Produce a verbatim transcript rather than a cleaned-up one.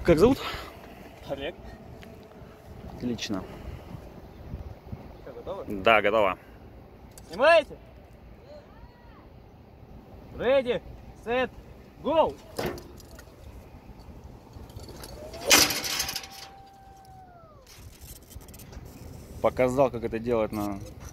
Как зовут? Олег. Отлично. Что, готовы? Да, готово. Снимаете? Ready, set, go! Показал, как это делать на